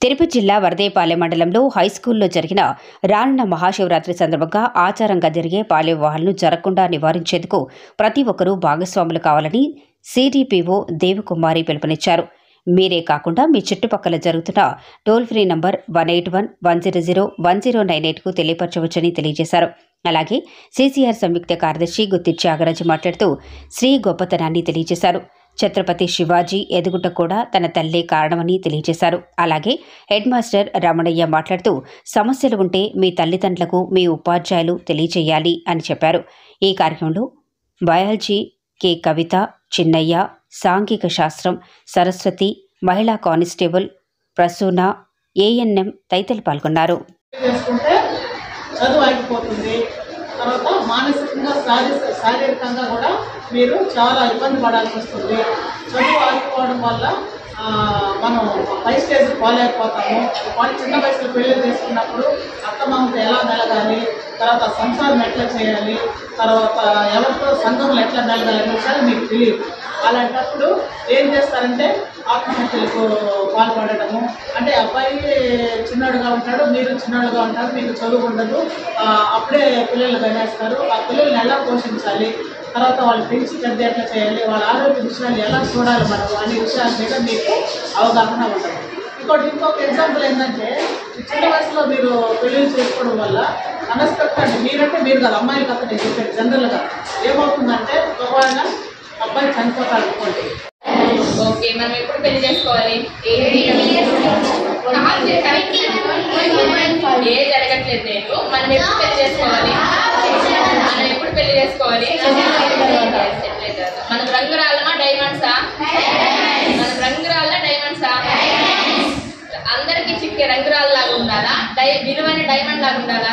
తిరుపతి జిల్లా వరదేపాలెం మండలంలో హైస్కూల్లో జరిగిన రానున్న మహాశివరాత్రి సందర్భంగా ఆచారంగా జరిగే బాల్య వివాహాలను జరగకుండా నివారించేందుకు ప్రతి ఒక్కరూ భాగస్వాములు కావాలని సిడిపిఓ దేవకుమారి పిలుపునిచ్చారు. మీరే కాకుండా మీ చుట్టుపక్కల జరుగుతున్న టోల్ ఫ్రీ నంబర్ 181001098కు తెలియపరచవచ్చని తెలియజేశారు. అలాగే సిసిఆర్ సంయుక్త కార్యదర్శి గుత్తి త్యాగరాజు మాట్లాడుతూ శ్రీ గొప్పతనాన్ని తెలియజేశారు. ఛత్రపతి శివాజీ ఎదుగుట కూడా తన తల్లే కారణమని తెలియజేశారు. అలాగే హెడ్ మాస్టర్ రమణయ్య మాట్లాడుతూ సమస్యలు ఉంటే మీ తల్లిదండ్రులకు మీ ఉపాధ్యాయులు తెలియజేయాలి అని చెప్పారు. ఈ కార్యక్రమంలో బయాలజీ కె కవిత, చిన్నయ్య, సాంఘిక శాస్త్రం సరస్వతి, మహిళా కానిస్టేబుల్ ప్రసూన, ఏఎన్ఎం తదితరులు పాల్గొన్నారు. తర్వాత మానసికంగా శారీరకంగా కూడా మీరు చాలా ఇబ్బంది పడాల్సి వస్తుంది. చదువు ఆగిపోవడం వల్ల మనం పై స్టేజ్ పోలేకపోతాము. వాళ్ళు చిన్న వయసులో పెళ్లి చేసుకున్నప్పుడు అత్తమామతో ఎలా మెలగాలి, తర్వాత సంసారం ఎట్లా చేయాలి, తర్వాత ఎవరితో సంఘంలో ఎట్లా మెలగాలి అనే విషయాలు మీకు తెలియదు. అలాంటప్పుడు ఏం చేస్తారంటే ఆత్మహత్యలకు పాల్పడటము. అంటే అబ్బాయి చిన్నోడుగా ఉంటాడు, మీరు చిన్నోడుగా ఉంటారు, మీకు చదువు ఉండదు, అప్పుడే పిల్లలు కనేస్తారు. ఆ పిల్లల్ని ఎలా పోషించాలి, తర్వాత వాళ్ళు పెంచి పెద్ద ఎట్లా చేయాలి, వాళ్ళ ఆరోగ్య విషయాలు ఎలా చూడాలి మనం అనే విషయాల మీద మీకు అవగాహన ఉండదు. ఇంకొక ఎగ్జాంపుల్ ఏంటంటే చిన్న వయసులో మీరు పెళ్ళిళ్ళు చేసుకోవడం వల్ల అన్ఎక్స్పెక్టెడ్ మీరంటే మీరు కాదు, అమ్మాయిలు కదా నేను చెప్పాను జనరల్గా ఏమవుతుందంటే ఒకవేళ అబ్బాయి చనిపోతాడు అనుకోండి, ఓకే మనం ఎప్పుడు పెళ్లి చేసుకోవాలి? ఏ జరగట్లేదు నేను మనం ఎప్పుడు పెళ్లి చేసుకోవాలి? మనం ఎప్పుడు పెళ్లి చేసుకోవాలి? మనకు రంగురాళ్ళమా డైమండ్సా? మనకు రంగురాళ్ళ డైమండ్సా? అందరికీ చిక్కే రంగురాళ్ళలాగా ఉండాలా, విలువైన డైమండ్ లాగా ఉండాలా?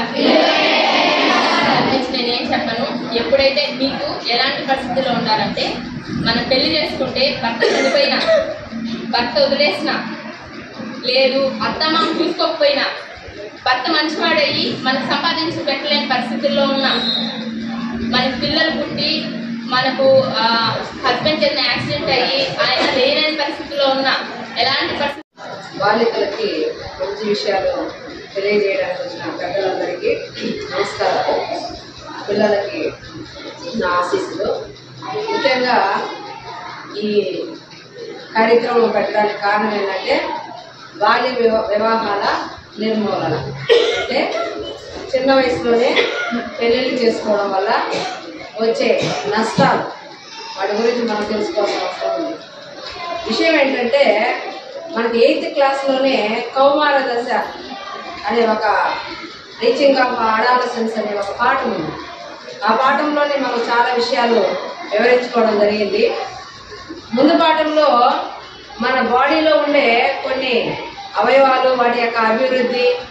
నేనేం చెప్పను. ఎప్పుడైతే మీకు ఎలాంటి పరిస్థితుల్లో ఉండాలంటే మనం పెళ్లి చేసుకుంటే భర్త చనిపోయినా, భర్త వదిలేసినా, లేదు అత్తమామ చూసుకోకపోయినా, భర్త మంచివాడయ్యి మనకు సంపాదించి పెట్టలేని పరిస్థితుల్లో ఉన్నా, మనకు పిల్లలు పుట్టి మనకు హస్బెండ్ చేసిన యాక్సిడెంట్ అయ్యి ఆయన లేని పరిస్థితుల్లో ఉన్నా, ఎలాంటి పరిస్థితి బాలికలకి మంచి విషయాలు తెలియజేయడానికి వచ్చిన పెద్దలందరికీ నమస్కారాలు. పిల్లలకి నా ఆశీస్సులు. ముఖ్యంగా ఈ కార్యక్రమం పెట్టడానికి కారణం ఏంటంటే బాల్య వివాహాల నిర్మూలన. అంటే చిన్న వయసులోనే పెళ్ళిళ్ళు చేసుకోవడం వల్ల వచ్చే నష్టాలు వాటి గురించి మనం తెలుసుకోవాల్సిన అవసరం ఉంది. విషయం ఏంటంటే మనకి 8th క్లాస్లోనే కౌమార దశ అనే ఒక రీచింగ్ ఆఫ్ అడాలసెన్స్ అనే ఒక పాఠం ఉంది. ఆ పాఠంలోనే మనం చాలా విషయాలు వివరించుకోవడం జరిగింది. ముందు పాఠంలో మన బాడీలో ఉండే కొన్ని అవయవాలు, వాటి యొక్క అభివృద్ధి,